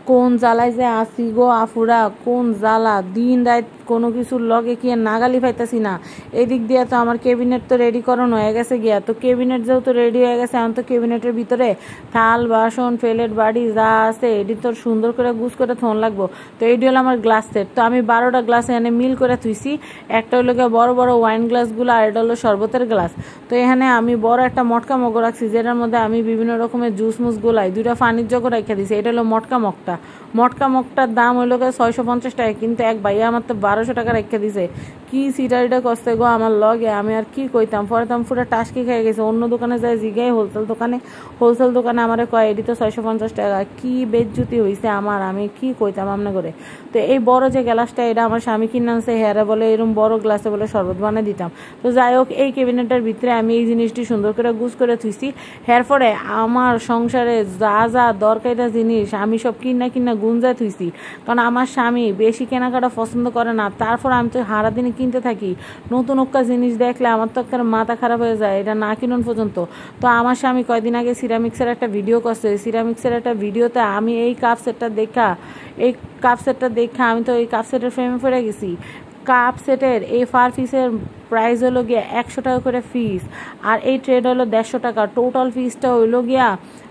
কোন জ্বালায় যে আসি গো আফুরা, কোন জ্বালা, দিন রাত কোনো কিছুর লগে কি নাগালি পাইতাছি না। এদিক দিয়ে তো আমার ক্যাবিনেট তো রেডি করানো হয়ে গেছে গিয়া, তো ক্যাবিনেট যেহেতু রেডি হয়ে গেছে, এখন তো ক্যাবিনেটের ভিতরে থাল বাসন প্লেট বাড়ি যা আছে এটি তো সুন্দর করে গুছ করে থন লাগবো। তো এটি হলো আমার গ্লাস সেট। তো আমি 12টা গ্লাস এনে মিল করে থুইছি। একটা হলো গিয়ে বড় বড় ওয়াইন গ্লাসগুলো, আর এটা হলো শরবতের গ্লাস। তো এখানে আমি বড় একটা মটকা মগ রাখছি, যেটার মধ্যে আমি বিভিন্ন রকমের জুস মুস গোলাই, 2টা পানির জগ রেখে দিছি। এটা হলো মটকা মগটা। মটকা মগটার দাম হইলো 650 টাকা, কিন্তু এক ভাইয়া আমার তো 1200 টাকা রেখে দিছে। কি সিটারিটা কষ্ট গো আমার লগে, আমি আর কি কইতাম, পরে তো আমি পুরো টাস্কি খেয়ে গেছি। অন্য দোকানে যাই জিগাই, হোলসেল দোকানে আমার কয় এটি তো 650 টাকা। কি বেজ্জুতি হয়েছে আমার, আমি কি কইতাম আমনে করে। তো এই বড় যে গ্লাসটা, এটা আমার স্বামী কিনে আনছে, হেয়ারে বলে এরকম বড় গ্লাসে বলে শরবত বানিয়ে দিতাম। তো যাই হোক, এই ক্যাবিনেটের ভিতরে আমি এই জিনিসটি সুন্দর করে গুছ করে থুইছি। এরপরে আমার সংসারে যা যা দরকারিটা জিনিস আমি সব কিনা গুঞ্জায় থুইছি, কারণ আমার স্বামী বেশি কেনাকাটা পছন্দ করে না। তারপর আমি তো সারাদিনে কিনতে থাকি, নতুন একটা জিনিস দেখলে আমার তো একটা মাথা খারাপ হয়ে যায়, এটা না কিনুন পর্যন্ত। তো আমার স্বামী কয়দিন আগে সিরামিক্সের একটা ভিডিও করছে, সিরামিক্সের একটা ভিডিওতে আমি এই কাপ সেটটা দেখা আমি তো এই কাপ সেটের ফ্রেমে পড়ে গেছি। কাপ সেটের এই ফার পিসের প্রাইস হলো গিয়া 100 টাকা করে ফিস, আর এই ট্রেড হলো 150 টাকা। টোটাল ফিসটা হইলো গিয়া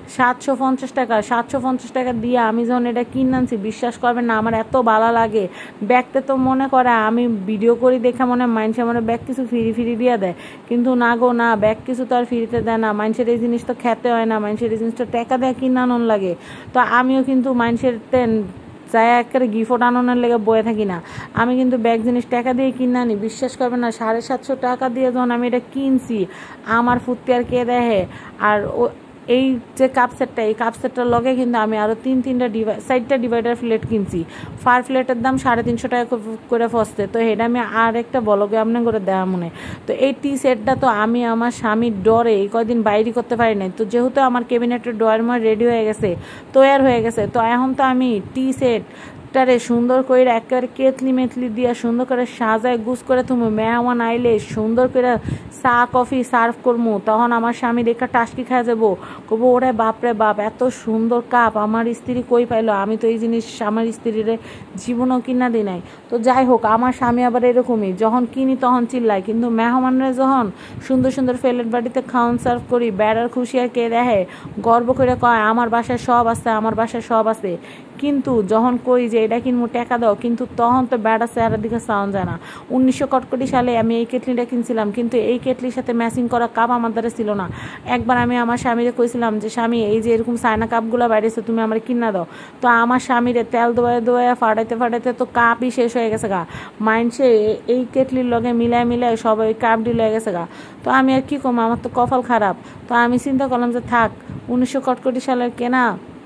750 টাকা। 750 টাকা দিয়ে আমি যখন এটা কিনে আনছি, বিশ্বাস করবেন না আমার এত ভালো লাগে। ব্যাগতে তো মনে করে আমি ভিডিও করি দেখা মনে মানুষে মনে ব্যাগ কিছু ফ্রি দিয়ে দেয়, কিন্তু না গো না, ব্যাগ কিছু তো আর ফ্রিতে দেয় না। মানুষের এই জিনিসটা খেতে হয় না, মানুষের এই জিনিসটা টাকা দেয় কিনে আনন লাগে। তো আমিও কিন্তু মানুষের যাই একেবারে গিফট আননের লেগে বয়ে থাকি না, আমি কিন্তু ব্যাগ জিনিস টাকা দিয়ে কিনে আনি। বিশ্বাস করবেন না, 750 টাকা দিয়ে যখন আমি এটা কিনছি, আমার ফুটতে আর কে দেখে। আর এই যে কাপ সেটটা, এই কাপ সেটটার লগে কিন্তু আমি আরও 4টা ডিভাইডার প্লেট কিনছি। ফার প্লেটের দাম 350 টাকা করে ফসতে। তো এটা আমি আর একটা বলগে আপনি করে দেওয়া মনে। তো এই টি সেটটা তো আমি আমার স্বামীর ডরে এই কয়দিন বাইরে করতে পারি নাই। তো যেহেতু আমার ক্যাবিনেটের ড্রয়ার রেডি হয়ে গেছে, তৈয়ার হয়ে গেছে, তো এখন তো আমি টি সেট টারে সুন্দর করে একেবারে কেতলি মেতলি দিয়া সুন্দর করে সাজায় গুছ করে তুমি মেহমান আইলে সুন্দর করে চা কফি সার্ভ করবো। তখন আমার স্বামী দেখা টাস্কি খাওয়া যাবো, কবো ওরে বাপরে বাপ এত সুন্দর কাপ আমার স্ত্রী কই পাইলো, আমি তো এই জিনিস আমার স্ত্রীর জীবনও কিনা দিই নাই। তো যাই হোক, আমার স্বামী আবার এরকমই, যখন কিনি তখন চিল্লাই, কিন্তু মেহমানরা যখন সুন্দর সুন্দর প্লেট বাড়িতে খাওয়ান সার্ভ করি, বেড়ার খুশি আর কে দেখে, গর্ব করে কয় আমার বাসায় সব আছে, আমার বাসায় সব আছে। কিন্তু যখন কই যে এটা কিনবো টাকা দাও, কিন্তু তখন তো বেড়া চেহারার দিকে সাউন্ড যায় না। 1961 সালে আমি এই কেটলিটা কিনছিলাম, কিন্তু এই কেটলির সাথে ম্যাচিং করা কাপ আমার দ্বারা ছিল না। একবার আমি আমার স্বামীরে কইছিলাম যে স্বামী এই যে এরকম চায়না কাপগুলো বাইরেছে, তুমি আমার কিনা দাও। তো আমার স্বামীরে তেল দোয়া ফাটাইতে তো কাপই শেষ হয়ে গেছে গা। মাইন্ডসে এই কেটলির লগে মিলায় সব ওই কাপ ডিল হয়ে গেছে গা। তো আমি আর কি করবো, আমার তো কপাল খারাপ। তো আমি চিন্তা করলাম যে থাক, 1961 সালের কেনা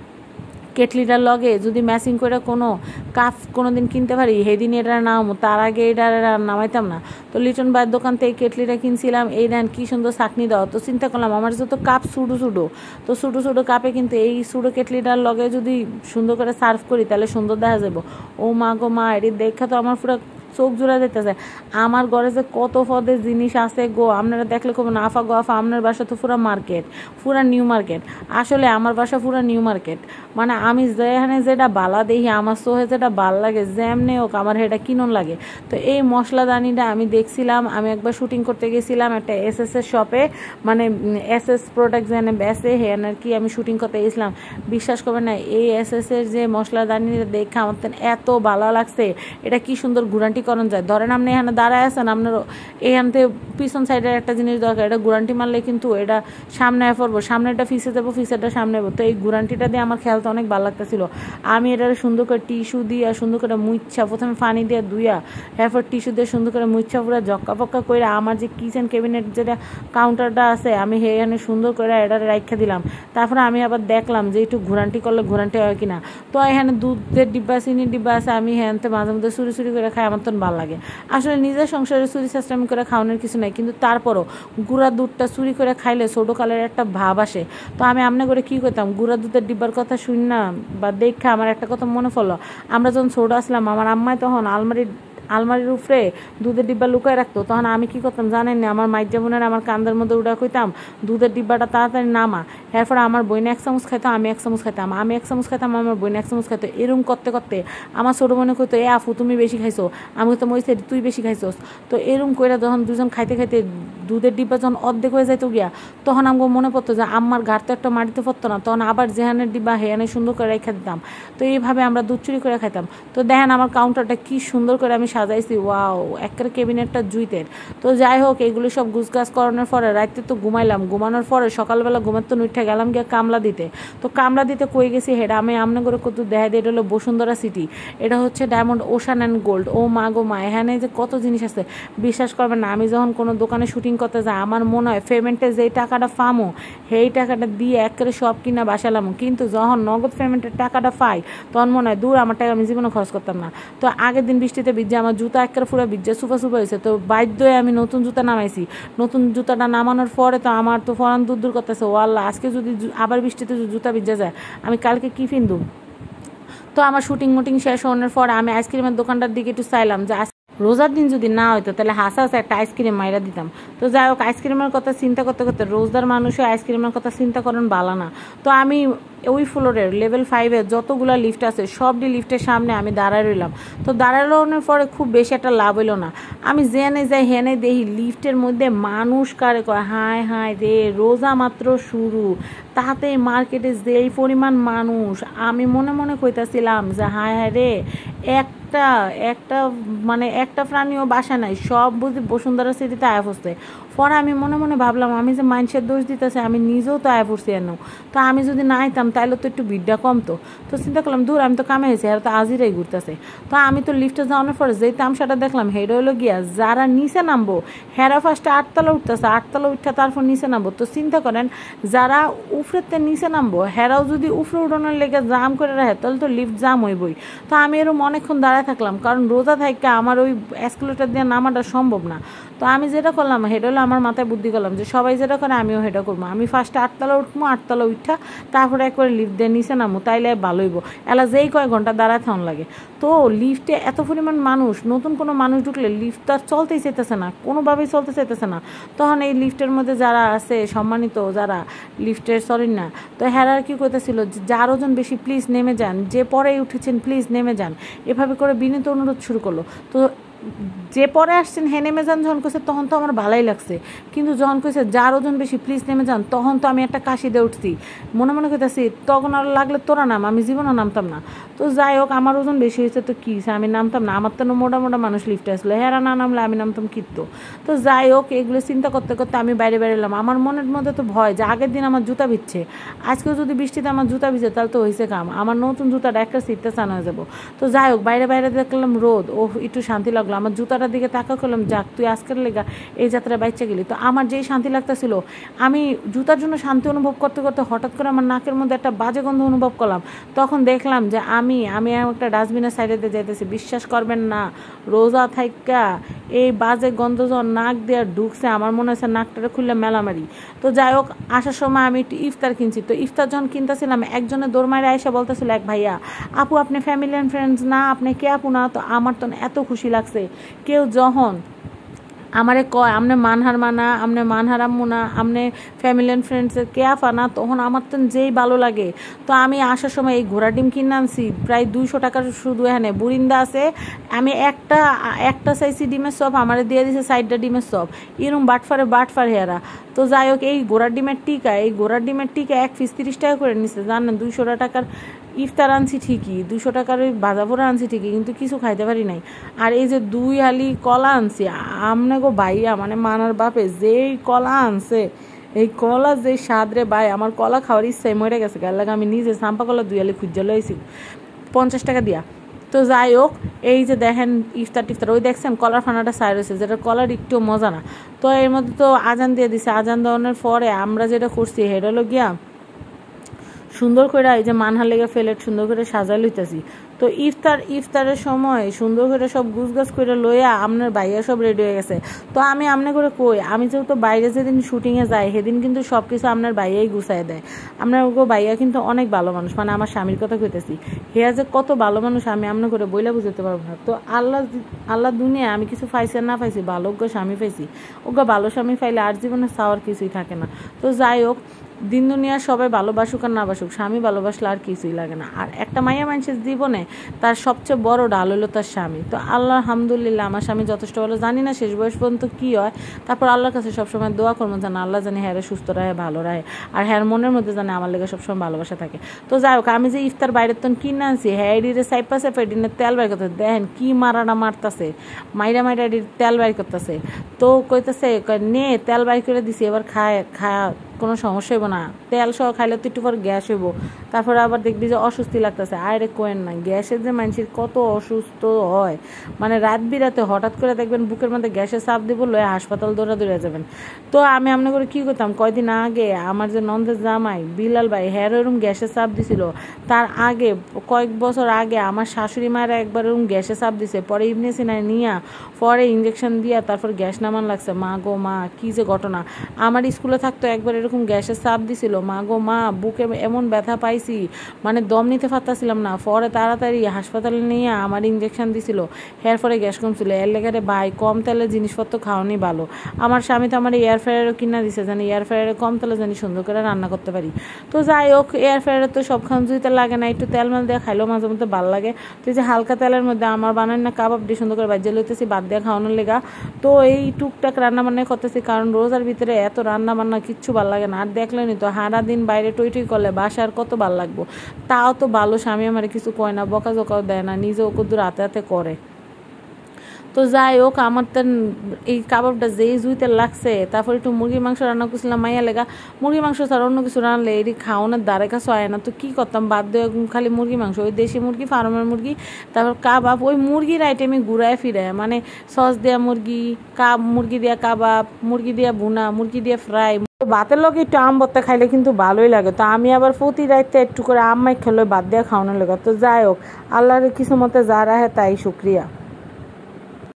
কেটলিটার লগে যদি ম্যাচিং করে কোনো কাপ কোনো দিন কিনতে পারি, সেদিন এটা নামাবো, তার আগে এটা নামাইতাম না। তো লিটন ভাইয়ের দোকান থেকে কেটলিটা কিনছিলাম, এই দেন কি সুন্দর চাকনি দাও। তো চিন্তা করলাম আমার যত কাপ ছোটো কাপে কিন্তু এই ছোটো কেটলিটার লগে যদি সুন্দর করে সার্ভ করি তাহলে সুন্দর দেখা যাবো। ও মা গো মা, এটি দেখা তো আমার পুরো চোখ জোড়া যেতেছে। আমার ঘরে যে কত পদের জিনিস আছে গো, আপনারা দেখলে কবেন আফা গো আফা, আপনার বাসা তো পুরা নিউ মার্কেট। আসলে আমার বাসা পুরা নিউ মার্কেট, মানে আমি যেখানে যেটা বালা দেখি, আমার চোখে যেটা ভাল লাগে, যেমনি হোক আমার সেটা কিনন লাগে। তো এই মশলাদানিটা আমি দেখছিলাম, আমি একবার শুটিং করতে গেছিলাম একটা SS এর শপে, মানে SS প্রোডাক্ট যেন বেসে হেন আর কি, আমি শুটিং করতে গেছিলাম। বিশ্বাস করবেন না, এই SS এর যে মশলাদানিটা দেখে আমার এত ভালো লাগছে। এটা কি সুন্দর গুরান্টি করণ যায়। ধরেন আপনি এখানে দাঁড়ায় আছেন, আপনার এখান থেকে পিছন সাইডের একটা জিনিস দরকার, এটা গুরান্টি মারলে কিন্তু এটা সামনে পড়বো, সামনেটা ফিসে যাবো, ফিসেরটা সামনে যাবো। তো এই গুরান্টিটা দিয়ে আমার খেয়ালটা অনেক ভালো লাগতেছিল। আমি এটা সুন্দর করে টিস্যু দিয়ে সুন্দর করে মুচ্ছা, প্রথমে পানি দিয়ে ধুইয়া, এরপর টিস্যু দিয়ে সুন্দর করে মুচ্ছা পুরো জক্কা পক্কা করে আমার যে কিচেন ক্যাবিনেট যেটা কাউন্টারটা আছে, আমি এখানে সুন্দর করে এটা রাখা দিলাম। তারপরে আমি আবার দেখলাম যে একটু ঘুরান্টি করলে ঘুরান্টি হয় কিনা। তো এখানে দুধের ডিব্বা চিনির ডিব্বা আছে, আমি হ্যানতে মাঝে মধ্যে চুরি করে খাই, আমার তো ভালো লাগে। আসলে নিজের সংসারে চুরি চেষ্টামি করে খাওয়ানোর কিছু নাই, কিন্তু তারপরও গুঁড়া দুধটা চুরি করে খাইলে ছোটো কালের একটা ভাব আসে। তো আমি আমনে করে কী করতাম, গুঁড়া দুধের ডিব্বার কথা শুন না বা দেখা আমার একটা কথা মনে পড়লো। আমরা যখন ছোটো আসলাম, আমার আম্মাই তখন আলমারির আলমারির উপরে দুধের ডিব্বা লুকায় রাখতো, তখন আমি কি করতাম জানেন না, আমার মাইর বোনের আমার কান্দের মধ্যে উঠা কইতাম দুধের ডিব্বাটা তাড়াতাড়ি নামা। এরপরে আমার বোনে 1 চামচ খাইতো, আমি 1 চামচ খাইতাম, আমি 1 চামচ খাইতাম, আমার বোনে 1 চামচ খাইতো। এরকম করতে করতে আমার ছোটো বোনে কইতো এ আফু তুমি বেশি খাইছো, আমি তো ওই সাইড তুই বেশি খাইছোস। তো এরকম করে যখন দুজন খাইতে খাইতে দুধের ডিব্বা যখন অর্ধেক হয়ে যাইতো গিয়া, তখন আমাকে মনে পড়তো যে আমার ঘাট তো একটা মাটিতে পড়তো না, তখন আবার যেহানের ডিব্বা হেয়ানে সুন্দর করে রেখে দিতাম। তো এইভাবে আমরা দুধ চুরি করে খাইতাম। তো দেখেন আমার কাউন্টারটা কি সুন্দর করে আমি সাজাইছি, ওয়াও একটা কেবিনেটটা জুইতের। তো যাই হোক এগুলো সব গুছগাছ করানোর পরে রাতে তো ঘুমাইলাম, ঘুমানোর পরে সকালবেলা ঘুমাতে তো উঠে গেলাম গিয়ে কামলা দিতে। তো কামলা দিতে কই গেছি হেডা আমি আমনে করে কত দেখা দিই, এটা হলো বসুন্ধরা সিটি, এটা হচ্ছে ডায়মন্ড ওশান অ্যান্ড গোল্ড। ও মা গো মা, এখানে যে কত জিনিস আছে বিশ্বাস করবেন না। আমি যখন কোনো দোকানে শুটিং করতে যাই আমার মনে হয় পেমেন্টে যেই টাকাটা পামো সেই টাকাটা দিয়ে একেবারে সব কিনা বাসালাম, কিন্তু যখন নগদ পেমেন্টের টাকাটা পাই তখন মনে হয় দূর আমার টাকা আমি জীবনে খরচ করতাম না। তো আগের দিন বৃষ্টিতে ভিজে আমার জুতা একেবারে পুরো ভিজে সুপা হয়েছে, তো বাধ্য হয়ে আমি নতুন জুতা নামাইছি। নতুন জুতাটা নামানোর পরে তো আমার তো ফরান দূর দূর করতেছে, ও আল্লাহ আজকে যদি আবার বৃষ্টিতে জুতা ভিজে যায় আমি কালকে কি ফিনদু। তো আমার শুটিং মুটিং শেষ হওয়ার পর আমি আইসক্রিমের দোকানটার দিকে একটু চাইলাম যে রোজার দিন যদি না হইতো তাহলে হাসা হাসা একটা আইসক্রিম মাইরা দিতাম। তো যাই হোক আইসক্রিমের কথা চিন্তা করতে করতে রোজদার মানুষও আইসক্রিমের কথা চিন্তা করেন বালা না। তো আমি ওই ফ্লোরের লেভেল 5-এর যতগুলো লিফট আছে সবটি লিফটের সামনে আমি দাঁড়ায় রইলাম। তো দাঁড়ানোর পরে খুব বেশি একটা লাভ হইলো না। আমি জেনে যাই হেনে দেখি লিফটের মধ্যে মানুষ কারে কয় হায় হায় রে রোজা মাত্র শুরু, তাতে মার্কেটে যেই পরিমাণ মানুষ, আমি মনে মনে কইতাছিলাম যে হায় হায় রে একটা মানে একটা প্রাণীও বাসা নাই, সব বুঝি বসুন্ধরা সিটিতে আয়া পড়ছে। পরে আমি মনে মনে ভাবলাম আমি যে মানুষের দোষ দিতেছে আমি নিজেও তো আয়া পড়ছি এন, তো আমি যদি না আইতাম তাইলে তো একটু ভিড়টা কমতো। তো চিন্তা করলাম দূর আমি তো কামে হয়েছি আর তো আজিরাই ঘুরতেছে। তো আমি তো লিফটে যাওয়ানোর পরে যেই তামসাটা দেখলাম হেডা হইলো গিয়া যারা নিচে নামবো হেরা ফার্স্টে 8তলা উঠতেছে, 8তলা উঠতে তারপর নিচে নামবো। তো চিন্তা করেন যারা উফরেতে নিচে নামবো হেরাও যদি উফরে উঠানোর লেগে জাম করে রাখে তাহলে তো লিফট জাম হইবই। তো আমি এরকম অনেকক্ষণ দাঁড়ায় থাকলাম, কারণ রোজা থাকতে আমার ওই এসকেলেটর দিয়ে নামাটা সম্ভব না। তো আমি যেটা করলাম হেটা হলো আমার মাথায় বুদ্ধি করলাম যে সবাই যেটা করে আমিও সেটা করবো। আমি ফার্স্টে 8তলা উঠবো, 8তলা উঠা তারপরে একবারে লিফট দিয়ে নিচে নামবো, তাইলে ভালো হইব। এলা যেই কয় ঘন্টা দাঁড়ায় থাকুন লাগে। তো লিফটে এত পরিমাণ মানুষ, নতুন কোনো মানুষ ঢুকলে লিফট তো আর চলতেই চাইতেছে না, কোনোভাবেই চলতে চাইতেছে না। তখন এই লিফটের মধ্যে যারা আছে সম্মানিত যারা লিফটের সরি না, তো হেরার কি করতেছিল যে যার ওজন বেশি প্লিজ নেমে যান, যে পরে উঠেছেন প্লিজ নেমে যান, এভাবে করে বিনীত অনুরোধ শুরু করলো। তো যে পরে আসছেন হে নেমে যান যখন কইছে তখন তো আমার ভালোই লাগছে, কিন্তু যখন কইছে যার ওজন বেশি প্লিজ নেমে যান তখন তো আমি একটা কাশি দিয়ে উঠছি, মনে মনে কইতাছি তখন আর লাগলে তোরা নাম, আমি জীবনও নামতাম না। তো যাই হোক আমার ওজন বেশি হয়েছে তো কী আমি নামতাম না, আমার তো মোটা মোটা মানুষ লিফটে আসলো, হেরা না নামলে আমি নামতাম কিত্তো। তো যাই হোক এগুলো চিন্তা করতে করতে আমি বাইরে বেরোলাম। আমার মনের মধ্যে তো ভয় যে আগের দিন আমার জুতা ভিজছে, আজকেও যদি বৃষ্টিতে আমার জুতা ভিজে তাহলে তো হয়েছে কাম, আমার নতুন জুতাটা একটা সিটতে চান হয়ে যাবো। তো যাই হোক বাইরে বাইরে দেখলাম রোদ, ও একটু শান্তি লাগলো। আমার জুতাটার দিকে তাকা করলাম, যাক তুই আজকের লেগা এই যাত্রায় বাইচে গেলি। তো আমার যেই শান্তি লাগতেছিল, আমি জুতার জন্য শান্তি অনুভব করতে করতে হঠাৎ করে আমার নাকের মধ্যে একটা বাজে গন্ধ অনুভব করলাম। তখন দেখলাম যে আমি একটা ডাস্টবিনের সাইডে দিয়ে যাইতেছি। বিশ্বাস করবেন না রোজা থাইকা এই বাজে গন্ধ যখন নাক দিয়ে ঢুকছে আমার মনে হচ্ছে নাকটারে খুললে মেলামারি। তো যাই হোক আসার সময় আমি একটু ইফতার কিনছি। তো ইফতার যখন কিনতেছিলাম একজনের দৌড় মারে আইসা বলতেছিল এক ভাইয়া আপু আপনি ফ্যামিলি অ্যান্ড ফ্রেন্ডস না, আপনি কে আপু না। তো আমার তো এত খুশি লাগছে, কেউ যখন আমারে কয় আমনে মানহার মানা, আমনে মানহার আম্মু না, আমনে ফ্যামিলি অ্যান্ড ফ্রেন্ডসের কে আফা না, তখন আমার তো যেই ভালো লাগে। তো আমি আসার সময় এই ঘোড়া ডিম কিনে আনছি প্রায় 200 টাকার, শুধু এখানে বুরিন্দা আছে। আমি একটা চাইছি ডিমের চপ, আমারে দিয়ে দিছে 60টা ডিমের চপ, এরম বাটফার হেরা। তো যাই হোক এই ঘোড়ার ডিমের টিকা 1 পিস 30 টাকা করে নিচ্ছে জানেন। 200 টাকার ইফতার আনছি ঠিকই, 200 টাকার ওই ভাজা পোড়া আনছি ঠিকই, কিন্তু কিছু খাইতে পারি নাই। আর এই যে 2 হালি কলা আনছি, আমনে গো ভাইয়া মানে মানার বাপে যেই কলা আনছে, এই কলা যে স্বাদ রে ভাই, আমার কলা খাওয়ার ইচ্ছাই মরে গেছে। গাল লাগে আমি নিজে সাম্পা কলা 2 হালি খুঁজে লইছি 50 টাকা দিয়া। তো যাই হোক এই যে দেখেন ইফতার ওই দেখছেন কলার ফানাটা সাইড হয়েছে, যেটা কলার একটু মজা না। তো এর মধ্যে তো আজান দিয়ে দিছে, আজান দেওয়ানোর পরে আমরা যেটা করছি সেটা হলো গিয়া সুন্দর করে এই যে মানহার লেগে প্লেট সুন্দর করে সাজাই লইতেছি। তো ইফতারের সময় সুন্দর করে সব গুছগাছ করে লইয়া আপনার ভাইয়া সব রেডি হয়ে গেছে। তো আমি আমনে করে কই, আমি যেহেতু বাইরে যেদিন শুটিংয়ে যাই সেদিন কিন্তু সব কিছু আপনার ভাইয়াই গুছাই দেয়। আপনার ভাইয়া কিন্তু অনেক ভালো মানুষ, মানে আমার স্বামীর কথা কইতেছি। হেয়া যে কত ভালো মানুষ আমি আমনে করে বইলা বুঝতে পারবো না। তো আল্লাহ দুনিয়া আমি কিছু পাইছি আর না পাইছি, ভালো স্বামী পাইছি। ওগা ভালো স্বামী পাইলে আর জীবনে চাওয়ার কিছুই থাকে না। তো যাই হোক, দিন দুনিয়া সবাই ভালোবাসুক আর না বাসুক, স্বামী ভালোবাসলে আর কিছুই লাগে না। আর একটা মাইয়া মানুষের জীবনে তার সবচেয়ে বড় ডাল হলো তার স্বামী। তো আল্লাহ আলহামদুলিল্লাহ আমার স্বামী যথেষ্ট ভালো। জানি না শেষ বয়স পর্যন্ত কী হয়, তারপর আল্লাহর কাছে সবসময় দোয়া করবো যেন আল্লাহ জানি হ্যাঁ সুস্থ রাহে, ভালো রাহে, আর হ্যাঁ মনের মধ্যে জানে আমার লেগে সবসময় ভালোবাসা থাকে। তো যাই হোক, আমি যে ইফতার বাইরের তখন কিনে আনছি, হ্যাঁ এডিরে সাইপা সাইপা এডিনের তেল বাইর করতে দেখেন কি মারাটা মারতেছে, মাইরা এডির তেল বাইর করতেছে। তো কইতেছে নে তেল বাইর করে দিছি, এবার খায়া কোনো সমস্যা হইব না, তেল সহ খাইলে তো একটু পর গ্যাস হইব, তারপরে আবার দেখবি যে অস্বস্তি লাগতেছে। আরে কোয়েন না, গ্যাসের যে মানুষের কত অসুস্থ হয়, মানে রাত বিরাতে হঠাৎ করে দেখবেন বুকের মধ্যে গ্যাসের চাপ দিব, লয়ে হাসপাতাল দৌড়ে যাবেন। তো আমি আমনে করে কী করতাম, কয়দিন আগে আমার যে নন্দের জামাই বিলাল ভাই হ্যার ওরকম গ্যাসের চাপ দিছিল। তার আগে কয়েক বছর আগে আমার শাশুড়ি মায়েরা একবার ওরকম গ্যাসের চাপ দিছে, পরে ইবনে সিনায় নিয়া পরে ইঞ্জেকশন দিয়া তারপর গ্যাস নামান লাগছে। মা গো মা, কী যে ঘটনা। আমার স্কুলে থাকতো একবার এরকম গ্যাসের চাপ দিছিল, মা গো মা, বুকে এমন ব্যথা পাইছি মানে দম নিতে পারতাছিলাম না। পরে তাড়াতাড়ি হাসপাতালে নিয়ে আমার ইঞ্জেকশন দিছিল, এর পরে গ্যাস কমছিল। এর লেগারে ভাই কম তেলের জিনিসপত্র খাওয়ানি ভালো। আমার স্বামী তো আমার এয়ার ফ্রায়ারও কিনা দিছে, জানি এয়ার ফ্রায়ারে কম তেলে জানি সুন্দর করে রান্না করতে পারি। তো যাই হোক, এয়ার ফ্রায়ারে তো সবখান জুইতে লাগে না, একটু তেল মেল দিয়ে খাইলেও মাঝে মধ্যে ভালো লাগে। তো যে হালকা তেলের মধ্যে আমার বানাই না কাবাব দিয়ে সুন্দর করে বাজিয়ে লইতেছি বাদ দিয়ে খাওয়ানোর লেগা। তো এই টুকটাক রান্না বান্নাই করতেছি, কারণ রোজার ভিতরে এত রান্না বান্না কিচ্ছু ভালো লাগে না। আর দেখলেনি তো সারা দিন বাইরে টই করলে বাসা আর কত ভালো লাগবো। তাও তো ভালো স্বামী আমার কিছু কয় না, বকাঝকাও দেয় না, নিজেও কদ্দুর হাতে হাতে করে। তো যাই হোক, আমার তো এই কাবাবটা যেই জুইতে লাগছে, তারপর একটু মুরগির মাংস রান্না করছিলাম মাইয়া লেগা। মুরগির মাংস ছাড়া অন্য কিছু রান্নলে এটি খাওয়ানোর দ্বারে কাছে হয় না। তো কী করতাম, বাদ দিয়ে খালি মুরগি মাংস, ওই দেশি মুরগি, ফার্মের মুরগি, তারপর কাবাব, ওই মুরগির আইটেমই ঘুরায় ফিরায়, মানে সস দেওয়া মুরগি, মুরগি দেওয়া কাবাব, মুরগি দেওয়া ভুনা, মুরগি দিয়ে ফ্রাই। ভাতের লোক একটু আম ভর্তা খাইলে কিন্তু ভালোই লাগে। তো আমি আবার প্রতি রাইতে একটু করে আম মাই খেলে বাদ দিয়ে খাওয়ানোর লেগে। তো যাই হোক, আল্লাহর কিছু মতে যা রাহে তাই শুক্রিয়া।